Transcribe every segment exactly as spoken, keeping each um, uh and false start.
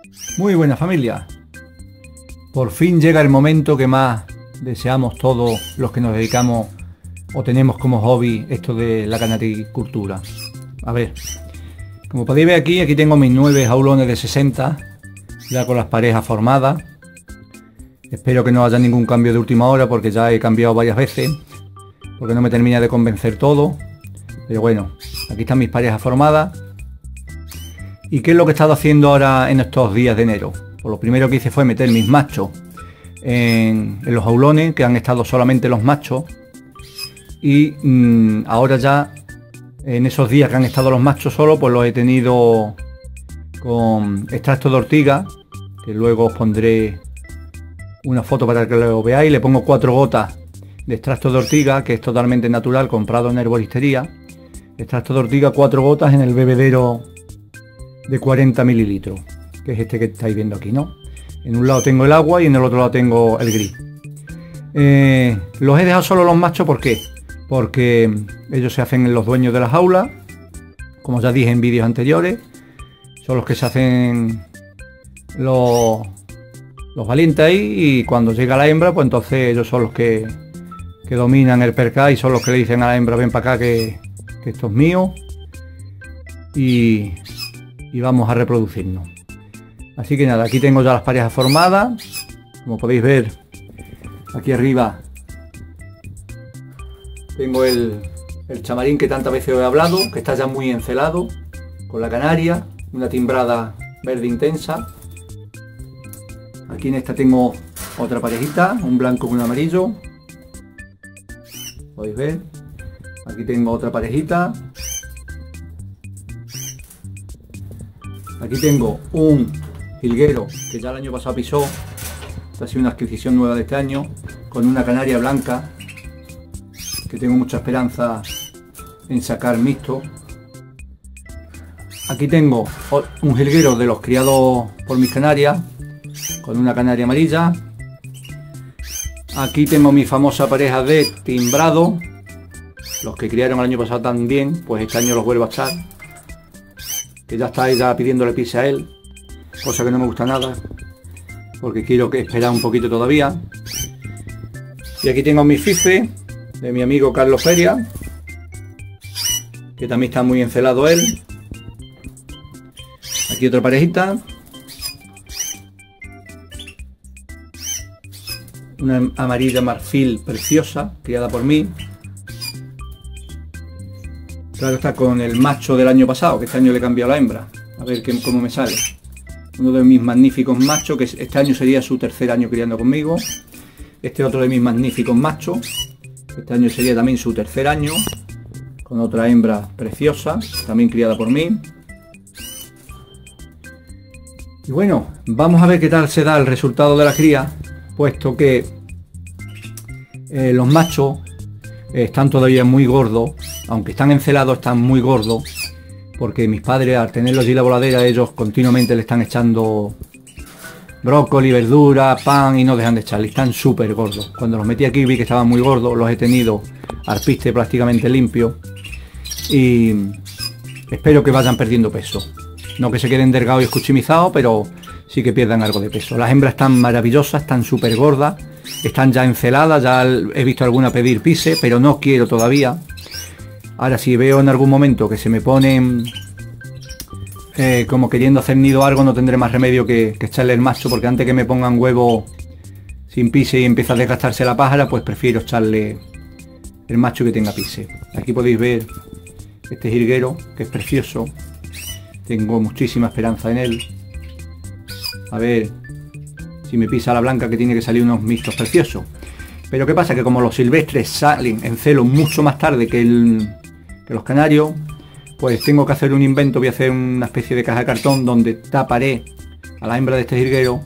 Muy buena familia, por fin llega el momento que más deseamos todos los que nos dedicamos o tenemos como hobby esto de la canaricultura. A ver, como podéis ver aquí, aquí tengo mis nueve jaulones de sesenta, ya con las parejas formadas. Espero que no haya ningún cambio de última hora porque ya he cambiado varias veces, porque no me termina de convencer todo. Pero bueno, aquí están mis parejas formadas. ¿Y qué es lo que he estado haciendo ahora en estos días de enero? Pues lo primero que hice fue meter mis machos en, en los jaulones, que han estado solamente los machos. Y mmm, ahora ya, en esos días que han estado los machos solo, pues los he tenido con extracto de ortiga, que luego os pondré una foto para que lo veáis. Le pongo cuatro gotas de extracto de ortiga, que es totalmente natural, comprado en herboristería. Extracto de ortiga, cuatro gotas en el bebedero de cuarenta mililitros, que es este que estáis viendo aquí, ¿no? En un lado tengo el agua y en el otro lado tengo el gris. Eh, los he dejado solo los machos, ¿por qué? Porque ellos se hacen los dueños de la jaula, como ya dije en vídeos anteriores. Son los que se hacen los, los valientes ahí, y cuando llega la hembra, pues entonces ellos son los que, que dominan el percal y son los que le dicen a la hembra: ven para acá que, que esto es mío. Y... y vamos a reproducirnos. Así que nada, aquí tengo ya las parejas formadas. Como podéis ver, aquí arriba tengo el, el chamarín que tantas veces os he hablado, que está ya muy encelado, con la canaria, una timbrada verde intensa. Aquí en esta tengo otra parejita, un blanco con un amarillo, podéis ver. Aquí tengo otra parejita. Aquí tengo un jilguero que ya el año pasado pisó. Esta ha sido una adquisición nueva de este año, con una canaria blanca que tengo mucha esperanza en sacar mixto. Aquí tengo un jilguero de los criados por mis canarias, con una canaria amarilla. Aquí tengo mi famosa pareja de timbrado, los que criaron el año pasado también, pues este año los vuelvo a echar, que ya está ella pidiéndole pise a él, cosa que no me gusta nada, porque quiero que esperar un poquito todavía. Y aquí tengo mis fifes de mi amigo Carlos Feria, que también está muy encelado él. Aquí otra parejita, una amarilla marfil preciosa, criada por mí. Claro, está con el macho del año pasado, que este año le he cambiado la hembra. A ver qué, cómo me sale. Uno de mis magníficos machos, que este año sería su tercer año criando conmigo. Este otro de mis magníficos machos, este año sería también su tercer año, con otra hembra preciosa, también criada por mí. Y bueno, vamos a ver qué tal se da el resultado de la cría, puesto que eh, los machos están todavía muy gordos, aunque están encelados, están muy gordos, porque mis padres, al tenerlos allí en la voladera, ellos continuamente le están echando brócoli, verdura, pan, y no dejan de echarle, están súper gordos. Cuando los metí aquí vi que estaban muy gordos, los he tenido al piste prácticamente limpio, y espero que vayan perdiendo peso. No que se queden delgados y escuchimizados, pero sí que pierdan algo de peso. Las hembras están maravillosas, están súper gordas, están ya enceladas, ya he visto alguna pedir pise, pero no quiero todavía. Ahora, si veo en algún momento que se me ponen eh, como queriendo hacer nido o algo, no tendré más remedio que, que echarle el macho, porque antes que me pongan huevo sin pise y empieza a desgastarse la pájara, pues prefiero echarle el macho que tenga pise. Aquí podéis ver este jilguero, que es precioso. Tengo muchísima esperanza en él. A ver si me pisa la blanca, que tiene que salir unos mixtos preciosos. Pero ¿qué pasa? Que como los silvestres salen en celo mucho más tarde que, el, que los canarios, pues tengo que hacer un invento. Voy a hacer una especie de caja de cartón donde taparé a la hembra de este jilguero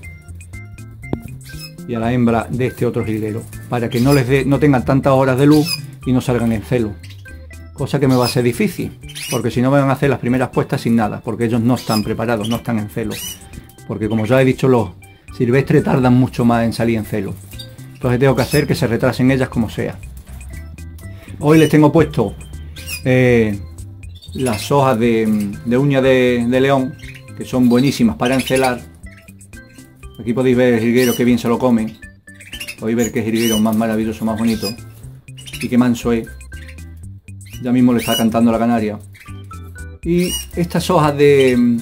y a la hembra de este otro jilguero, para que no les dé, no tengan tantas horas de luz y no salgan en celo. Cosa que me va a ser difícil, porque si no me van a hacer las primeras puestas sin nada, porque ellos no están preparados, no están en celo. Porque como ya he dicho, los silvestres tardan mucho más en salir en celo. Entonces tengo que hacer que se retrasen ellas como sea. Hoy les tengo puesto eh, las hojas de, de uña de, de león, que son buenísimas para encelar. Aquí podéis ver el jilguero, que bien se lo come. Podéis ver qué jilguero más maravilloso, más bonito. Y qué manso es. Ya mismo le está cantando la canaria. Y estas hojas de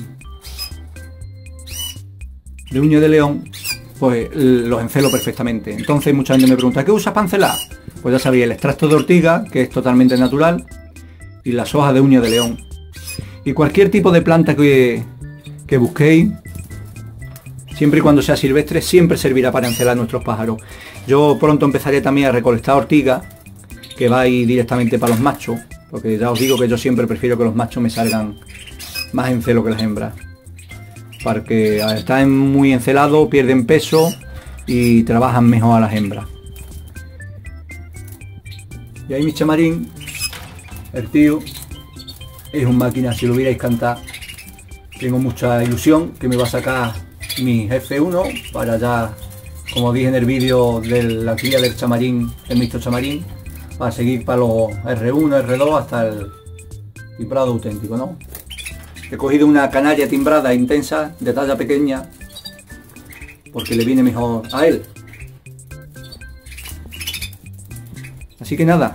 de uña de león, pues los encelo perfectamente. Entonces mucha gente me pregunta, ¿qué usas para encelar? Pues ya sabéis, el extracto de ortiga, que es totalmente natural, y las hojas de uña de león. Y cualquier tipo de planta que, que busquéis, siempre y cuando sea silvestre, siempre servirá para encelar nuestros pájaros. Yo pronto empezaré también a recolectar ortiga, que va a ir directamente para los machos, porque ya os digo que yo siempre prefiero que los machos me salgan más en celo que las hembras, porque al estar muy encelados pierden peso y trabajan mejor a las hembras. Y ahí mi chamarín, el tío, es un máquina. Si lo vierais cantar, tengo mucha ilusión que me va a sacar mi F uno para ya, como dije en el vídeo de la cría del chamarín, el mixto chamarín, para seguir para los R uno, R dos hasta el timbrado auténtico, ¿no? He cogido una canaria timbrada intensa de talla pequeña porque le viene mejor a él. Así que nada,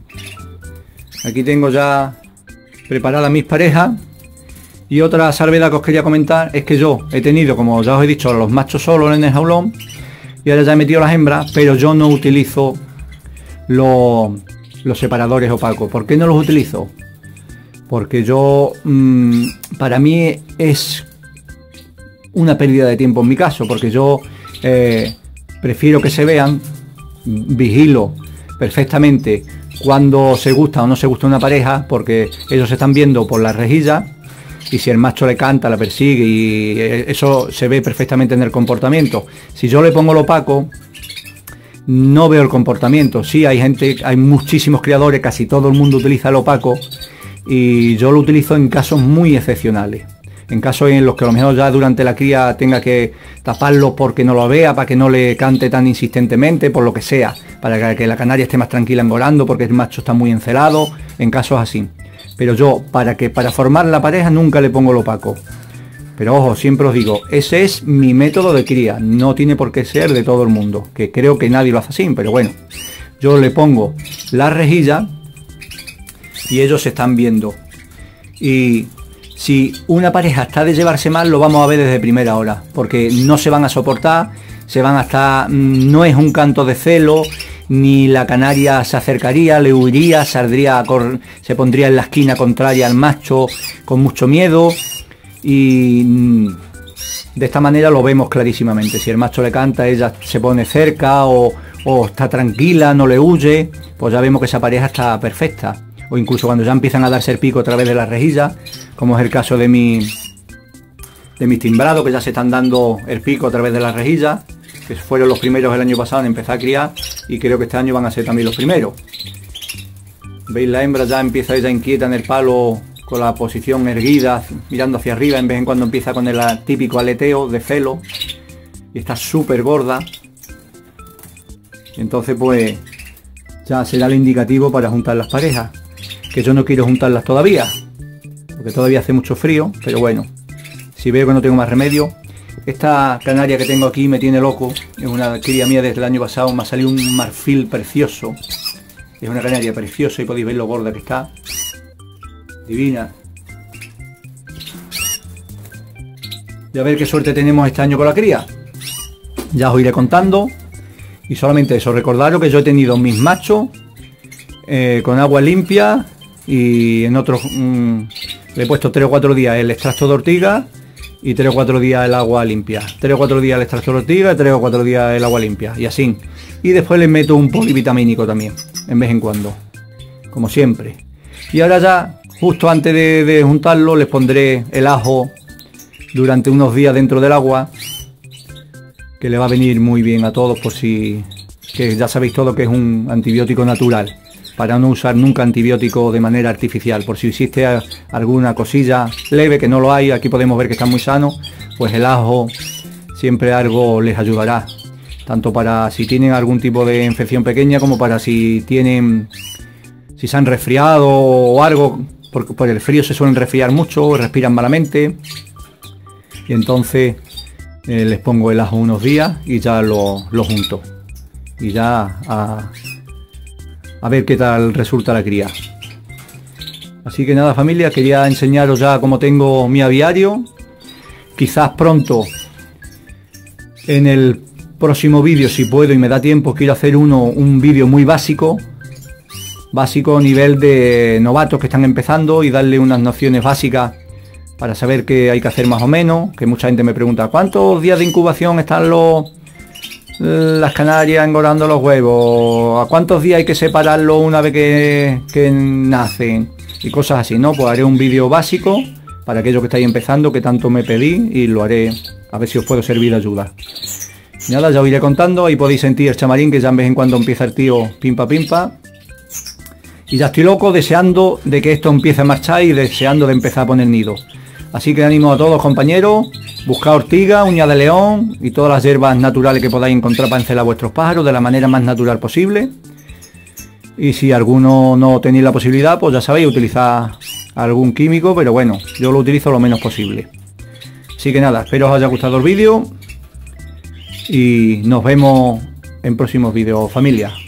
aquí tengo ya preparadas mis parejas. Y otra salvedad que os quería comentar es que yo he tenido, como ya os he dicho, los machos solos en el jaulón y ahora ya he metido las hembras, pero yo no utilizo los, los separadores opacos. ¿Por qué no los utilizo? Porque yo, mmm, para mí es una pérdida de tiempo en mi caso, porque yo eh, prefiero que se vean, vigilo perfectamente cuando se gusta o no se gusta una pareja, porque ellos se están viendo por la rejilla y si el macho le canta, la persigue y eso se ve perfectamente en el comportamiento. Si yo le pongo el opaco, no veo el comportamiento. Sí, hay gente, hay muchísimos criadores, casi todo el mundo utiliza el opaco y yo lo utilizo en casos muy excepcionales. En casos en los que a lo mejor ya durante la cría tenga que taparlo porque no lo vea, para que no le cante tan insistentemente, por lo que sea, para que la canaria esté más tranquila engorando porque el macho está muy encelado, en casos así. Pero yo, para que para formar la pareja, nunca le pongo el opaco. Pero ojo, siempre os digo, ese es mi método de cría, no tiene por qué ser de todo el mundo, que creo que nadie lo hace así, pero bueno, yo le pongo la rejilla y ellos se están viendo. Y si una pareja está de llevarse mal, lo vamos a ver desde primera hora, porque no se van a soportar, se van a estar, no es un canto de celo, ni la canaria se acercaría, le huiría, saldría, se pondría en la esquina contraria al macho con mucho miedo, y de esta manera lo vemos clarísimamente. Si el macho le canta, ella se pone cerca o, o está tranquila, no le huye, pues ya vemos que esa pareja está perfecta. O incluso cuando ya empiezan a darse el pico a través de la rejilla, como es el caso de mi de mis timbrados, que ya se están dando el pico a través de la rejilla, que fueron los primeros el año pasado en empezar a criar, y creo que este año van a ser también los primeros. Veis, la hembra ya empieza ella inquieta en el palo, con la posición erguida, mirando hacia arriba, en vez en cuando empieza con el típico aleteo de celo, y está súper gorda. Entonces pues ya será el indicativo para juntar las parejas, que yo no quiero juntarlas todavía, porque todavía hace mucho frío, pero bueno, si veo que no tengo más remedio. Esta canaria que tengo aquí me tiene loco, es una cría mía desde el año pasado, me ha salido un marfil precioso, es una canaria preciosa y podéis ver lo gorda que está, divina. Y a ver qué suerte tenemos este año con la cría, ya os iré contando. Y solamente eso, recordaros que yo he tenido mis machos eh, con agua limpia, y en otros mmm, le he puesto tres o cuatro días el extracto de ortiga y tres o cuatro días el agua limpia, tres o cuatro días el extracto de ortiga y tres o cuatro días el agua limpia, y así. Y después les meto un polivitamínico también, en vez en cuando, como siempre. Y ahora ya, justo antes de, de juntarlo, les pondré el ajo durante unos días dentro del agua, que le va a venir muy bien a todos, por si, que ya sabéis todo que es un antibiótico natural, para no usar nunca antibiótico de manera artificial. Por si existe alguna cosilla leve, que no lo hay, aquí podemos ver que están muy sanos, pues el ajo siempre algo les ayudará, tanto para si tienen algún tipo de infección pequeña, como para si tienen, si se han resfriado o algo, porque por el frío se suelen resfriar mucho, respiran malamente, y entonces eh, les pongo el ajo unos días y ya lo, lo junto. Y ya a, a ver qué tal resulta la cría. Así que nada, familia, quería enseñaros ya cómo tengo mi aviario. Quizás pronto, en el próximo vídeo, si puedo y me da tiempo, quiero hacer uno, un vídeo muy básico. Básico a nivel de novatos que están empezando y darle unas nociones básicas para saber qué hay que hacer más o menos. Que mucha gente me pregunta, ¿cuántos días de incubación están los las canarias engordando los huevos? ¿A cuántos días hay que separarlo una vez que, que nacen? Y cosas así, ¿no? Pues haré un vídeo básico para aquellos que estáis empezando, que tanto me pedí, y lo haré a ver si os puedo servir de ayuda. Y nada, ya os iré contando. Ahí podéis sentir el chamarín, que ya de vez en cuando empieza el tío pimpa pimpa. Y ya estoy loco, deseando de que esto empiece a marchar y deseando de empezar a poner nido. Así que animo a todos, compañeros, buscad ortiga, uña de león y todas las hierbas naturales que podáis encontrar para encelar vuestros pájaros de la manera más natural posible. Y si alguno no tenéis la posibilidad, pues ya sabéis, utilizar algún químico, pero bueno, yo lo utilizo lo menos posible. Así que nada, espero os haya gustado el vídeo y nos vemos en próximos vídeos, familia.